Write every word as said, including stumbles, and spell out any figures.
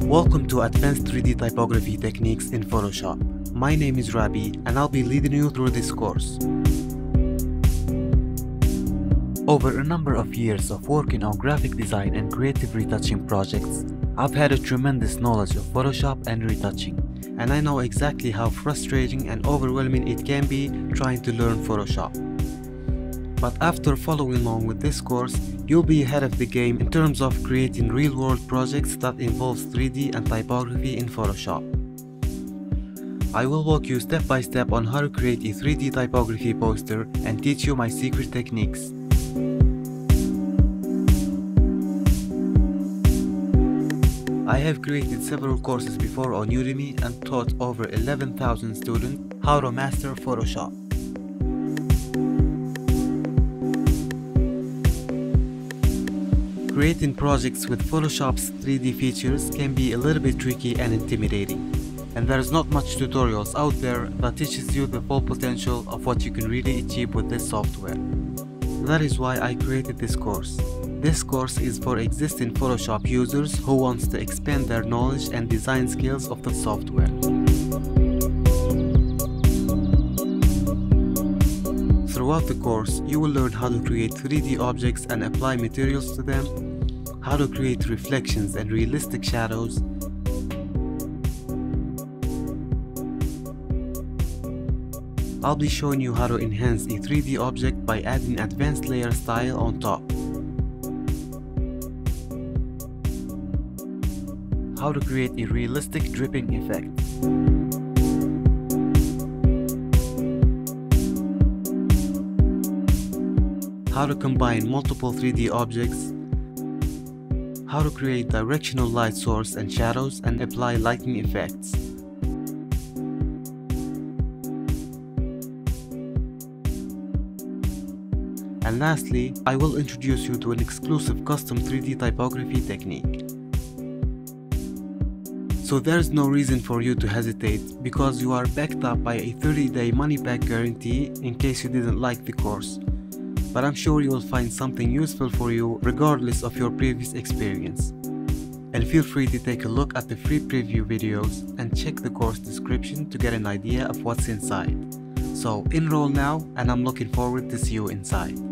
Welcome to Advanced three D Typography Techniques in Photoshop. My name is Rabi and I'll be leading you through this course. Over a number of years of working on graphic design and creative retouching projects, I've had a tremendous knowledge of Photoshop and retouching, and I know exactly how frustrating and overwhelming it can be trying to learn Photoshop. But after following along with this course, you'll be ahead of the game in terms of creating real-world projects that involves three D and typography in Photoshop. I will walk you step by step on how to create a three D typography poster and teach you my secret techniques. I have created several courses before on Udemy and taught over eleven thousand students how to master Photoshop. Creating projects with Photoshop's three D features can be a little bit tricky and intimidating, and there's not much tutorials out there that teaches you the full potential of what you can really achieve with this software. That is why I created this course. This course is for existing Photoshop users who wants to expand their knowledge and design skills of the software. Throughout the course, you will learn how to create three D objects and apply materials to them, how to create reflections and realistic shadows, I'll be showing you how to enhance a three D object by adding advanced layer style on top, how to create a realistic dripping effect, how to combine multiple three D objects, how to create directional light source and shadows and apply lighting effects. And lastly, I will introduce you to an exclusive custom three D typography technique. So there's no reason for you to hesitate because you are backed up by a thirty day money back guarantee in case you didn't like the course. But I'm sure you will find something useful for you regardless of your previous experience. And feel free to take a look at the free preview videos and check the course description to get an idea of what's inside. So enroll now, and I'm looking forward to see you inside.